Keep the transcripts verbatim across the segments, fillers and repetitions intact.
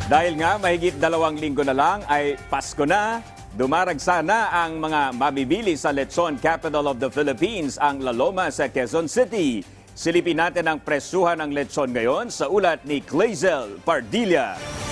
Dahil nga mahigit dalawang linggo na lang ay Pasko na, dumaragsa na ang mga mabibili sa lechon capital of the Philippines, ang La Loma sa Quezon City. Silipin natin ang presyuhan ng lechon ngayon sa ulat ni Clazel Pardilla.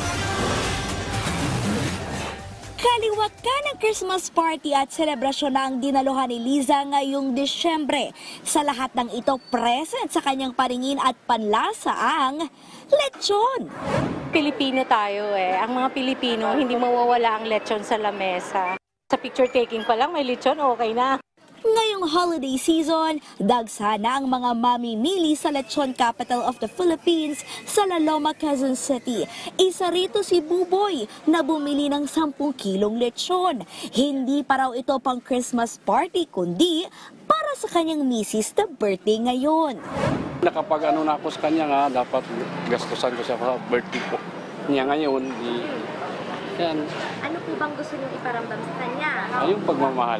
Kaliwat ka ng Christmas party at selebrasyon na ang dinaluhan ni Liza ngayong Disyembre. Sa lahat ng ito, present sa kanyang paningin at panlasa ang lechon. Pilipino tayo eh. Ang mga Pilipino, hindi mawawala ang lechon sa lamesa. Sa picture taking pa lang, may lechon, okay na. Ngayong holiday season, dagsa na ang mga mamimili sa lechon capital of the Philippines sa La Loma, Quezon City. Isa rito si Buboy na bumili ng sampung kilong lechon. Hindi pa raw ito pang Christmas party, kundi para sa kanyang misis na birthday ngayon. Nakapag ano na ako sa kanya nga, dapat gastusan ko siya sa birthday ko niya ngayon. Di, yan. Ano po bang gusto niyong iparamdam sa kanya? Ay, yung pagmamahal.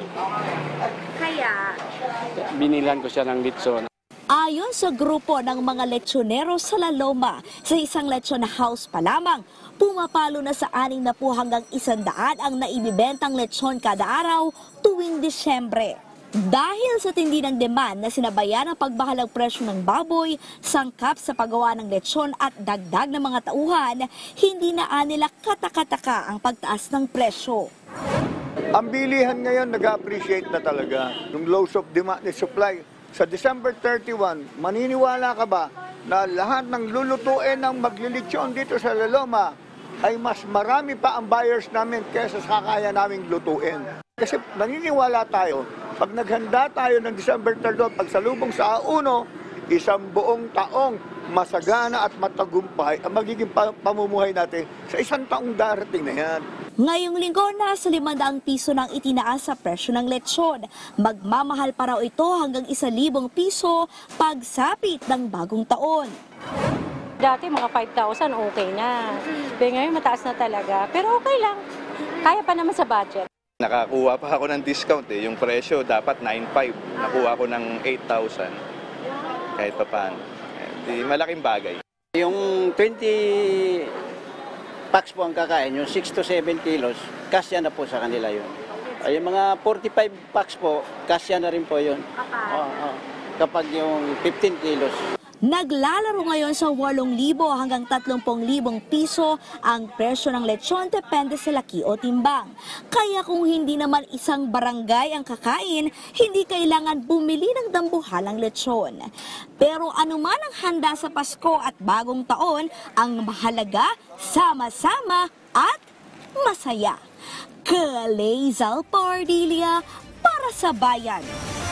Kaya, Binilan ko siya ng litson. Ayon sa grupo ng mga lechonero sa La Loma, sa isang lechon house pa lamang, pumapalo na sa aning na po hanggang isandaan ang naibibentang lechon kada araw tuwing Disyembre. Dahil sa tindi ng demand na sinabayan ang pagbahalang presyo ng baboy, sangkap sa paggawa ng lechon at dagdag ng mga tauhan, hindi na nila katakataka ang pagtaas ng presyo. Ang bilihan ngayon nag-appreciate na talaga. Yung lows of demand and supply. Sa December thirty-one, maniniwala ka ba na lahat ng lulutuin ng maglilitsyon dito sa La Loma ay mas marami pa ang buyers namin kaysa sa kaya naming lutuin. Kasi naniniwala tayo, pag naghanda tayo ng December thirty-one, pagsalubong sa uno, isang buong taong masagana at matagumpay ang magiging pamumuhay natin sa isang taong darating na yan. Ngayong linggo, nasa limandaang piso nang itinaas sa presyo ng lechon. Magmamahal pa raw ito hanggang isang libong piso pagsapit ng bagong taon. Dati mga five thousand okay na. Pero ngayon mataas na talaga. Pero okay lang. Kaya pa naman sa budget. Nakakuha pa ako ng discount eh. Yung presyo dapat nine five. Nakuha ko ng eight thousand. Kahit pa paano. Eh, malaking bagay. Yung twenty packs po ang kakain, yung six to seven kilos, kasya na po sa kanila yun. Ay, yung mga forty-five packs po, kasya na rin po yun. Oh, oh. Kapag yung fifteen kilos. Naglalaro ngayon sa walong libo hanggang tatlumpung libong piso ang presyo ng lechon, depende sa laki o timbang. Kaya kung hindi naman isang barangay ang kakain, hindi kailangan bumili ng dambuhalang lechon. Pero anuman ang handa sa Pasko at bagong taon, ang mahalaga, sama-sama at masaya. Clazel Pardilla para sa Bayan.